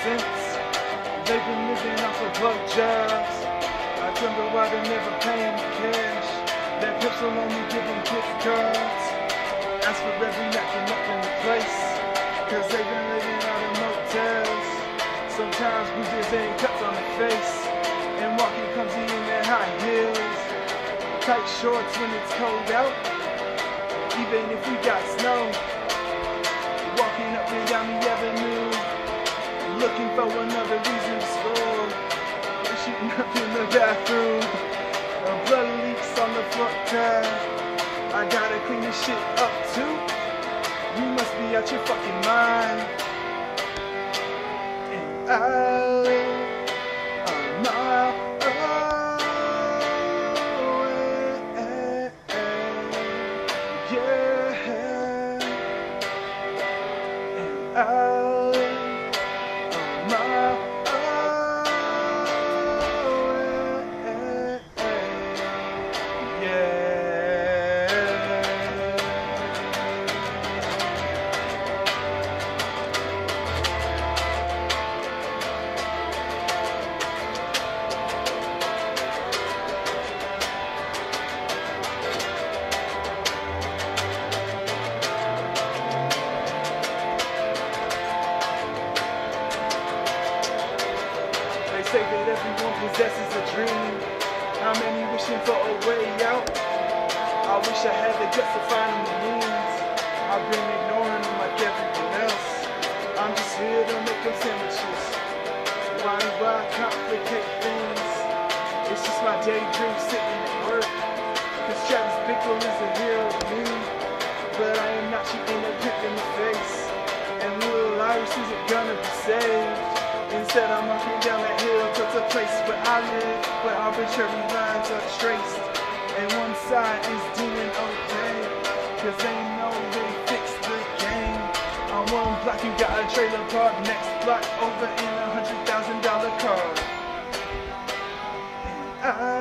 since. They've been living off of blow jobs. I wonder why they're never paying cash. That pistol only giving gift cards. Ask for every napkin up in the place, cause they've been living out of motels. Sometimes bruises and cuts on the face, and walking clumsy in their high heels. Tight shorts when it's cold out, even if we got snow. Walking up and down the avenue, looking for another reason to score. We're shooting up in the bathroom, blood leaks on the front tire. I gotta clean this shit up too. You must be out your fucking mind. And I live a mile away. Yeah. And I live a mile away. Yeah. They say that everyone possesses a dream. How many wishing for a way out? I wish I had the guts to find the means. I've been ignoring them like everyone else. I'm just here to make them sandwiches. Why do I complicate things? It's just my daydream sitting at work. Cause Travis Bickle is a hero to me, but I am not shooting a grip in the face. And little Iris isn't gonna be saved. Instead I'm walking down that hill towards a place where I live, where arbitrary lines are traced, and one side is doing okay, cause they know they fixed the game. On one block you got a trailer park, next block over in $100,000 car. And